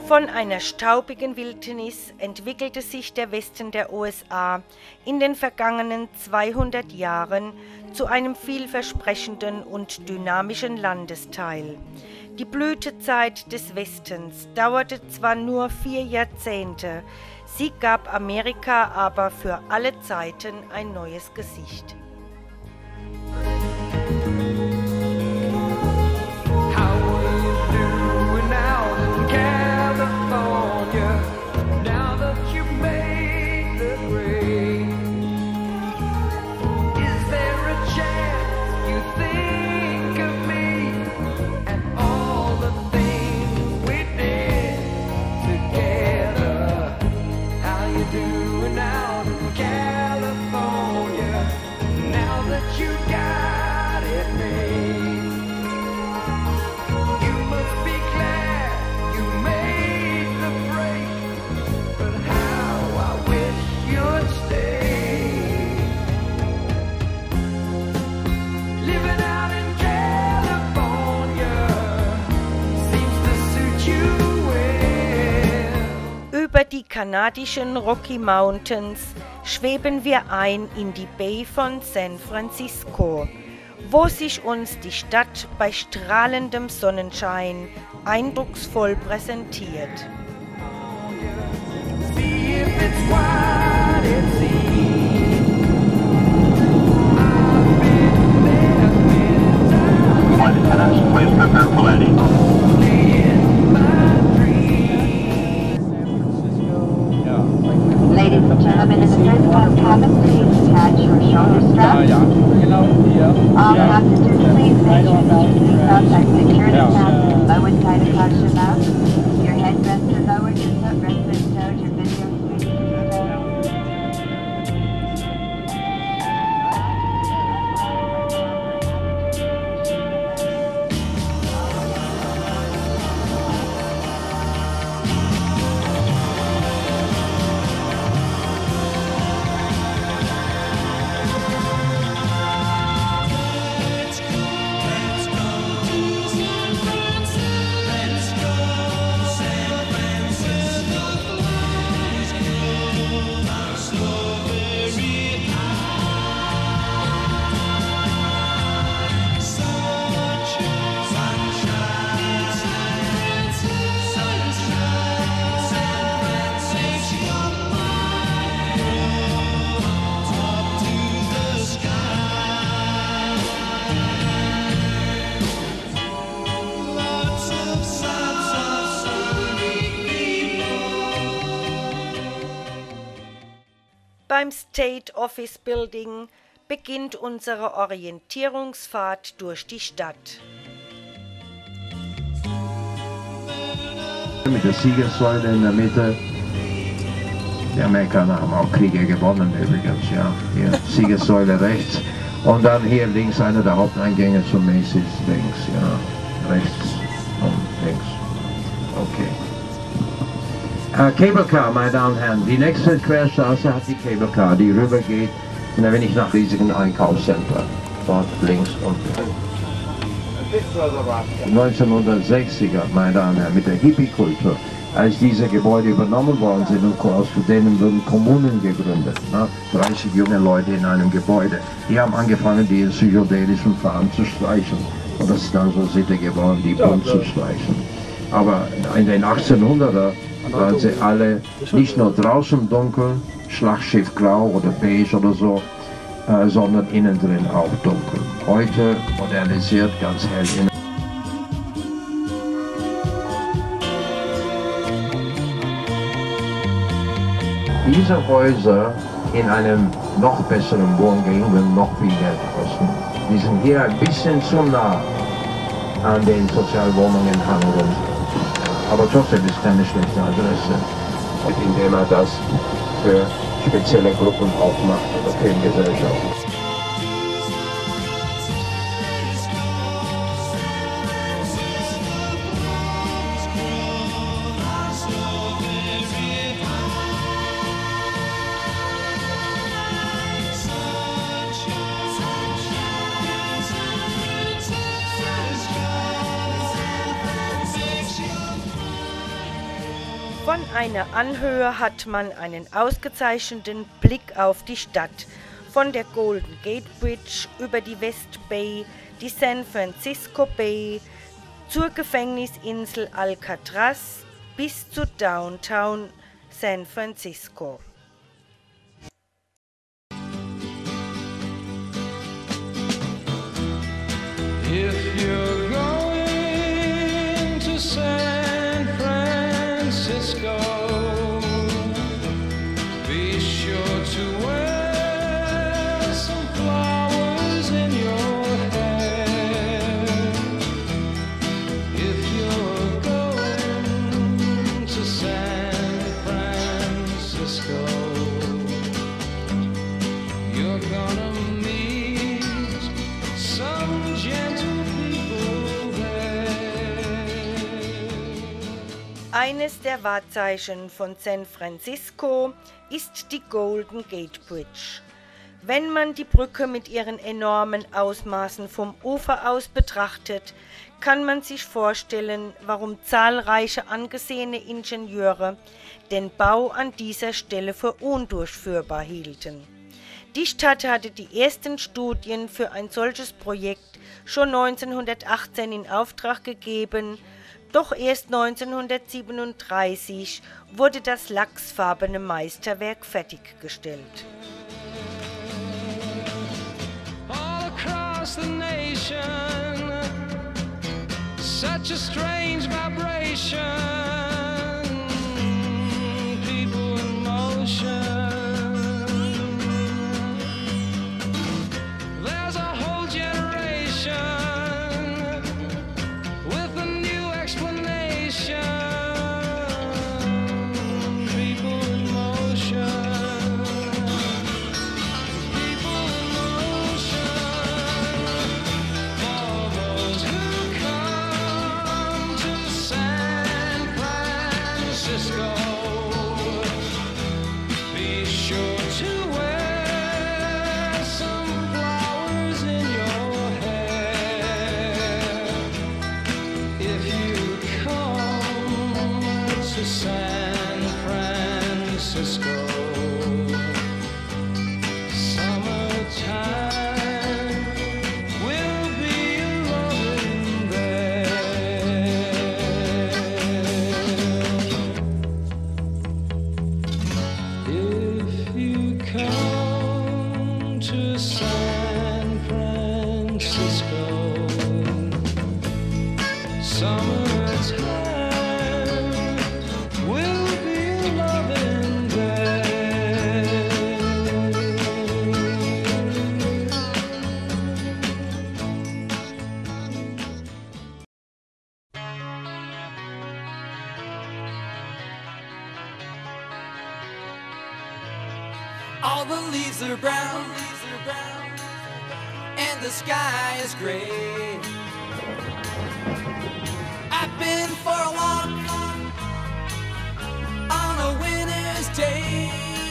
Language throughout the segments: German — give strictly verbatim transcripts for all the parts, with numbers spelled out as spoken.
Von einer staubigen Wildnis entwickelte sich der Westen der U S A in den vergangenen zweihundert Jahren zu einem vielversprechenden und dynamischen Landesteil. Die Blütezeit des Westens dauerte zwar nur vier Jahrzehnte, sie gab Amerika aber für alle Zeiten ein neues Gesicht. Über die kanadischen Rocky Mountains schweben wir ein in die Bay von San Francisco, wo sich uns die Stadt bei strahlendem Sonnenschein eindrucksvoll präsentiert. Ladies and gentlemen, in the first class cabin, please attach your shoulder straps. All passengers, please make sure that your seatbelts are securely fastened. Lower side across your mouth. Your headrests are lowered, your footrest is stowed, your video screen is stowed. Beim State Office Building beginnt unsere Orientierungsfahrt durch die Stadt. Mit der Siegessäule in der Mitte. Die Amerikaner haben auch Kriege gewonnen übrigens, ja. Hier Siegessäule rechts und dann hier links einer der Haupteingänge zum Macy's links, ja. Rechts und links. Okay. Uh, Cable Car, meine Damen und Herren, die nächste Querstraße hat die Cable Car, die rübergeht, und dann bin ich nach riesigen Einkaufscenter, dort links unten. neunzehnhundertsechziger, meine Damen und Herren, mit der Hippie-Kultur, als diese Gebäude übernommen worden sind und aus denen wurden Kommunen gegründet, ne? dreißig junge Leute in einem Gebäude, die haben angefangen, die psychedelischen Farben zu streichen, und das ist dann so Sitte geworden, die bunt zu streichen. Aber in den achtzehnhunderter waren sie alle nicht nur draußen dunkel, Schlachtschiff grau oder beige oder so, äh, sondern innen drin auch dunkel. Heute modernisiert, ganz hell innen. Diese Häuser in einem noch besseren Wohngegend würden noch viel Geld kosten. Die sind hier ein bisschen zu nah an den Sozialwohnungen handeln. Aber trotzdem ist keine schlechte Adresse, indem er das für spezielle Gruppen aufmacht oder Filmgesellschaften. Von einer Anhöhe hat man einen ausgezeichneten Blick auf die Stadt. Von der Golden Gate Bridge über die West Bay, die San Francisco Bay, zur Gefängnisinsel Alcatraz bis zu Downtown San Francisco. If you're going to San Francisco, be sure to wear some flowers in your hair. If you're going to San Francisco, you're gonna meet some gentle. Eines der Wahrzeichen von San Francisco ist die Golden Gate Bridge. Wenn man die Brücke mit ihren enormen Ausmaßen vom Ufer aus betrachtet, kann man sich vorstellen, warum zahlreiche angesehene Ingenieure den Bau an dieser Stelle für undurchführbar hielten. Die Stadt hatte die ersten Studien für ein solches Projekt schon neunzehnhundertachtzehn in Auftrag gegeben, doch erst neunzehnhundertsiebenunddreißig wurde das lachsfarbene Meisterwerk fertiggestellt. All across the nation, such a strange vibration, people in motion. There's a whole generation with a new explanation. People in motion. People in motion. For those who come to San Francisco, be sure to wear some flowers in your hair. If you come to San Francisco, summertime will be loving there. If you come to San Francisco, summertime will be loving there. All the leaves are brown, and the sky is gray. I've been for a walk on a winter's day.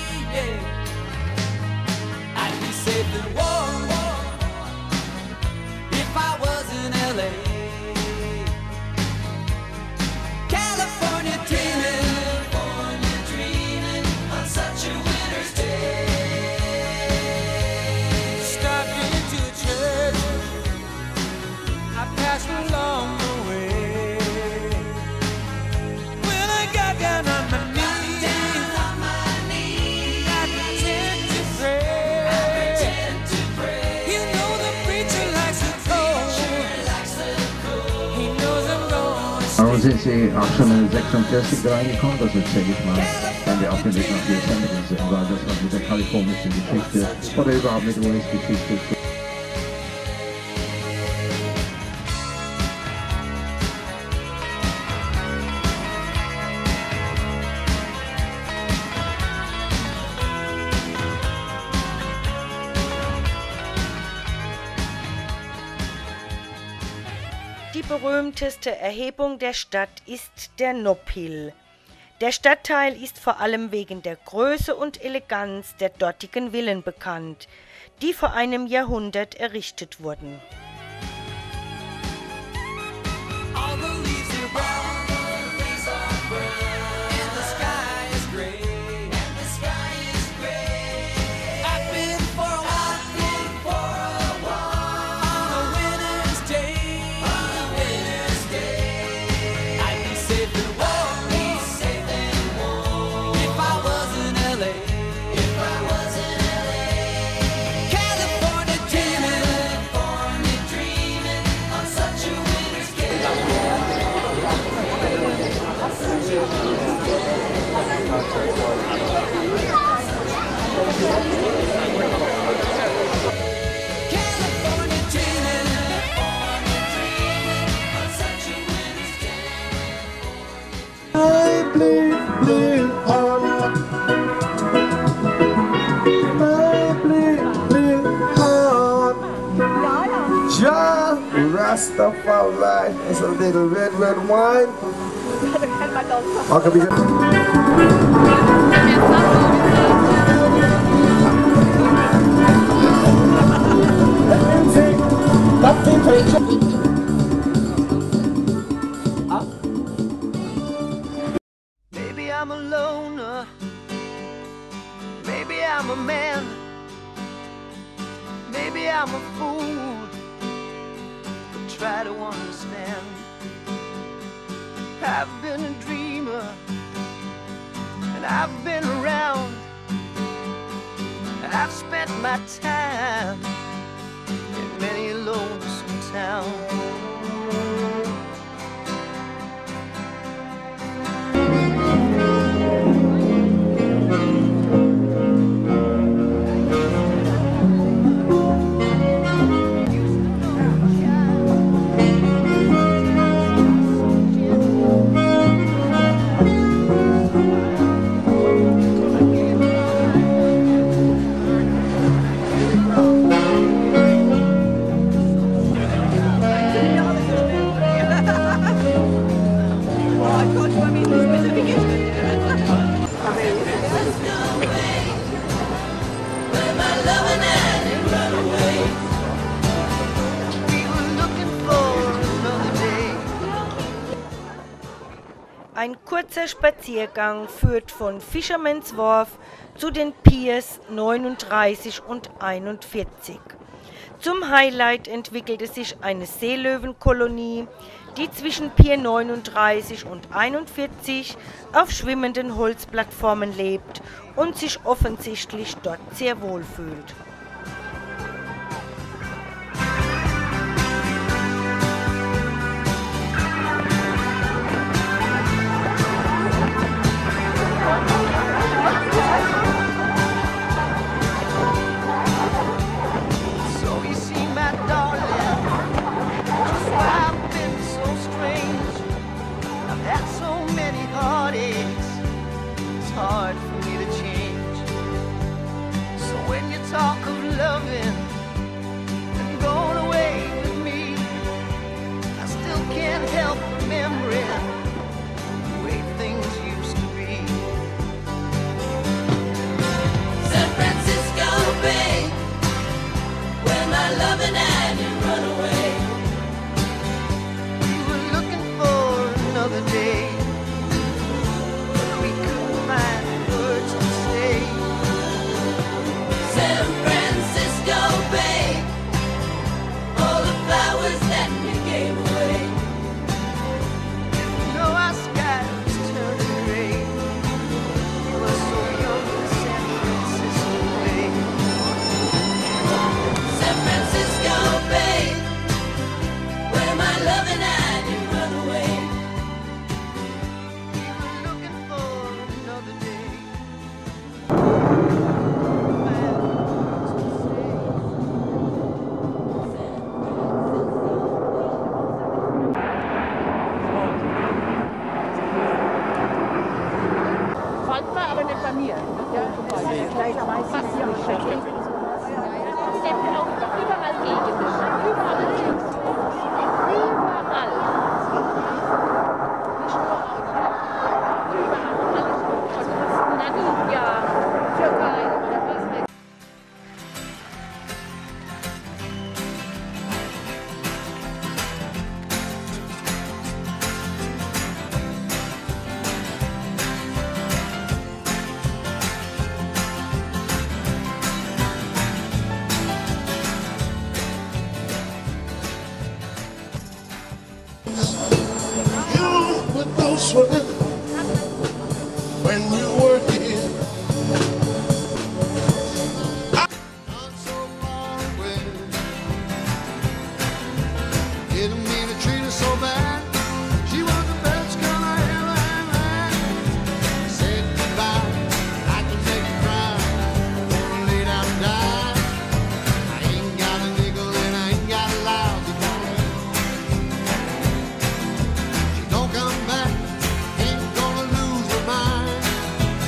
I'd be safe and warm if I was in L A. California dreaming, California dreaming on such a winter's day. Stopped into a church, I passed along the way. When I got down on my knees, I pretend to pray. You know the preacher likes the cold. He knows I'm gonna Aber sind Sie auch schon in sechsundvierzig reingekommen? Das erzähle ich mal, wenn wir auf dem Weg nach Yosemite sind, weil das was mit der kalifornischen Geschichte oder überhaupt mit U S-Geschichte. Die berühmteste Erhebung der Stadt ist der Nob Hill. Der Stadtteil ist vor allem wegen der Größe und Eleganz der dortigen Villen bekannt, die vor einem Jahrhundert errichtet wurden. all the leaves are brown, and the sky Rastafari. It's a little red, red wine. How can we get... Maybe I'm a loner, maybe I'm a man, maybe I'm a fool, but try to understand. I've been a dreamer, and I've been around. I've spent my time in many a lonesome town. Ein kurzer Spaziergang führt von Fisherman's Wharf zu den Piers neununddreißig und einundvierzig. Zum Highlight entwickelte sich eine Seelöwenkolonie, die zwischen Pier neununddreißig und einundvierzig auf schwimmenden Holzplattformen lebt und sich offensichtlich dort sehr wohl fühlt. Talk of loving and going away with me, I still can't help remembering the way things used to be. San Francisco Bay, where my loving had you run away. We were looking for another day, but we couldn't find words to say. San Francisco Bay, all the flowers that you gave away. You know our sky was turning gray. You were so young in San Francisco Bay. San Francisco Bay, where my loving had you run away. We were looking for another day. Fand man, aber nicht bei mir. Ja, gleich meistens überall Gegenden. Überall links. Überall. Überall. Alles. Namibia, Türkei oder was weiß ich. When you were here, I'm so far away. Didn't mean to treat her so bad. She was the best girl I ever had. Said goodbye, I can make you cry. Gonna lay down and die. I ain't got a nickel and I ain't got a lousy dime. She don't come back. Ain't gonna lose her mind.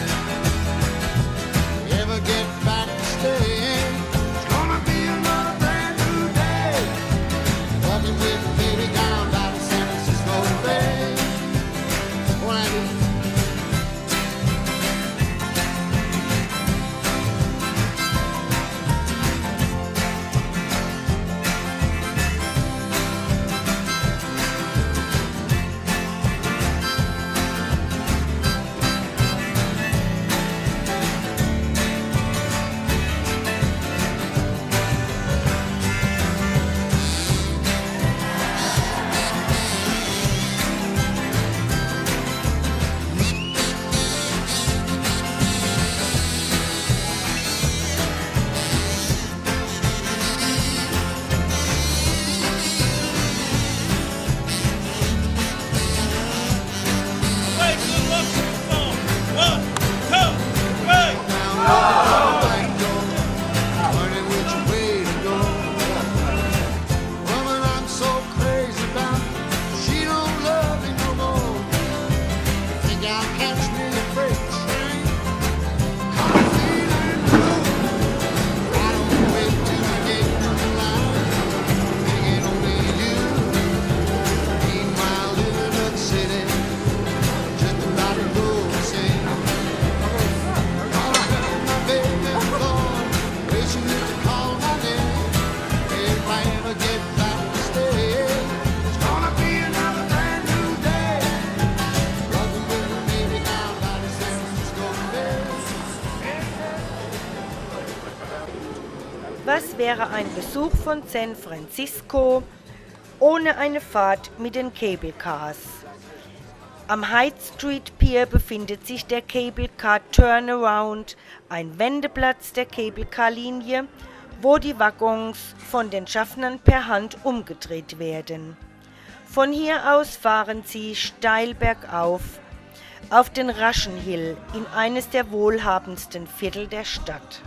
es wäre ein Besuch von San Francisco ohne eine Fahrt mit den Cable Cars. Am Hyde Street Pier befindet sich der Cable Car Turnaround, ein Wendeplatz der Cable Car Linie, wo die Waggons von den Schaffnern per Hand umgedreht werden. Von hier aus fahren sie steil bergauf auf den Russian Hill in eines der wohlhabendsten Viertel der Stadt.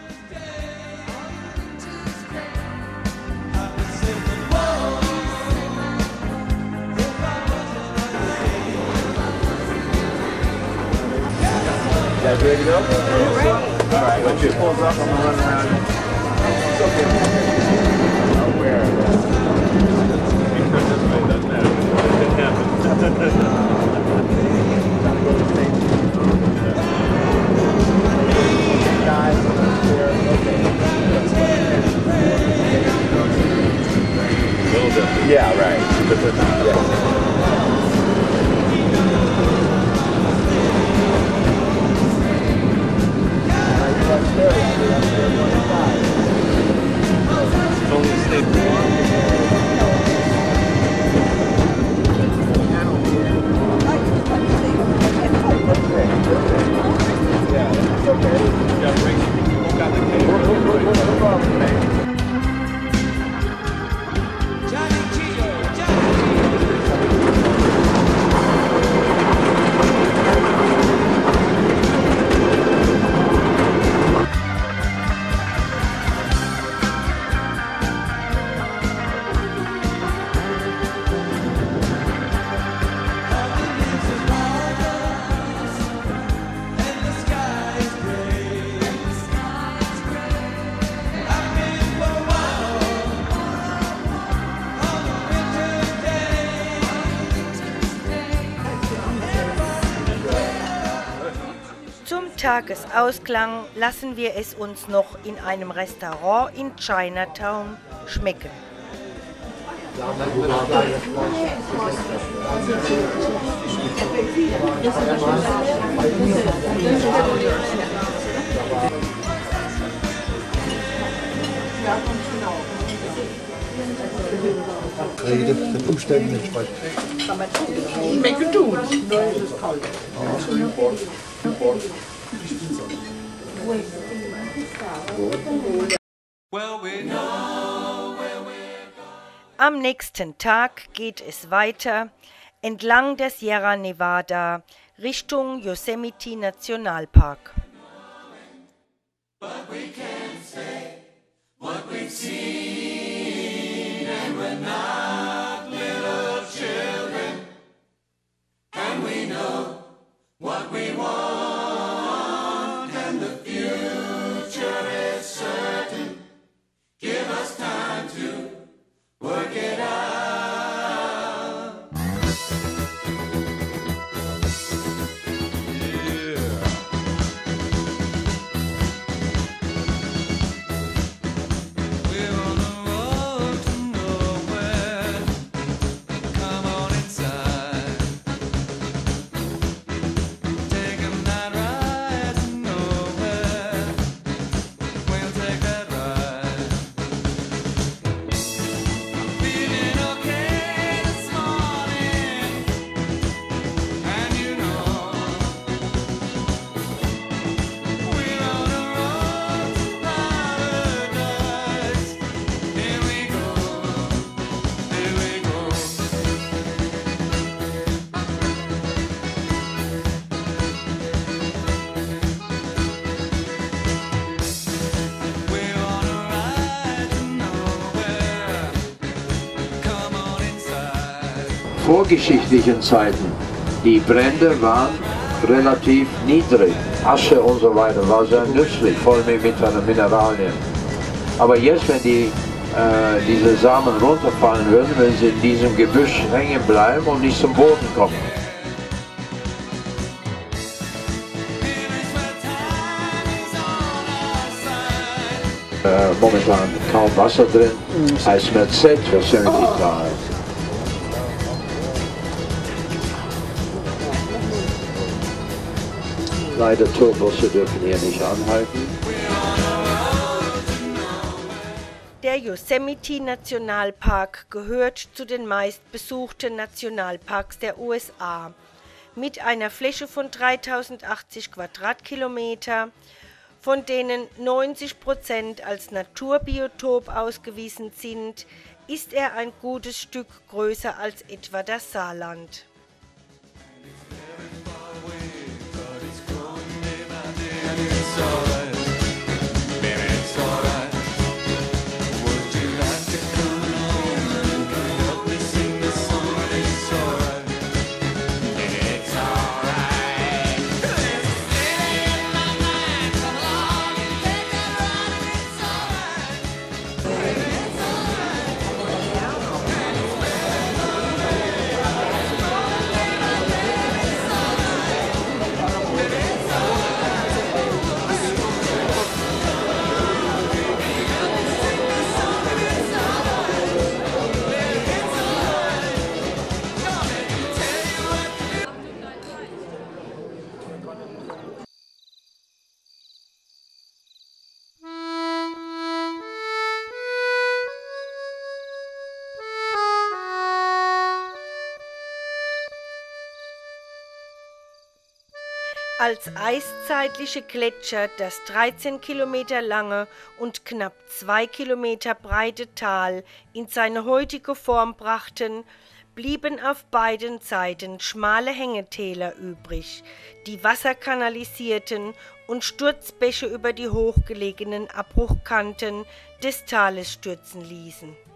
You guys ready to go? We're ready. All right, once it pulls up, I'm gonna run around. It's okay. I'll wear it. Doesn't matter. It happens. A little bit. Yeah, right. Yeah. Zum Tagesausklang lassen wir es uns noch in einem Restaurant in Chinatown schmecken. Den, den Umständen entsprechend. Schmecken tun. Am nächsten Tag geht es weiter entlang der Sierra Nevada Richtung Yosemite Nationalpark. Vorgeschichtlichen Zeiten, die Brände waren relativ niedrig. Asche und so weiter war sehr nützlich, vor allem mit den Mineralien. Aber jetzt, wenn die, äh, diese Samen runterfallen würden, wenn sie in diesem Gebüsch hängen bleiben und nicht zum Boden kommen. Äh, momentan kaum Wasser drin, als Merced Yosemite Tal. Leider Tourbusse dürfen hier nicht anhalten. Der Yosemite-Nationalpark gehört zu den meistbesuchten Nationalparks der U S A. Mit einer Fläche von dreitausendachtzig Quadratkilometer, von denen neunzig Prozent als Naturbiotop ausgewiesen sind, ist er ein gutes Stück größer als etwa das Saarland. Als eiszeitliche Gletscher das dreizehn Kilometer lange und knapp zwei Kilometer breite Tal in seine heutige Form brachten, blieben auf beiden Seiten schmale Hängetäler übrig, die Wasser kanalisierten und Sturzbäche über die hochgelegenen Abbruchkanten des Tales stürzen ließen.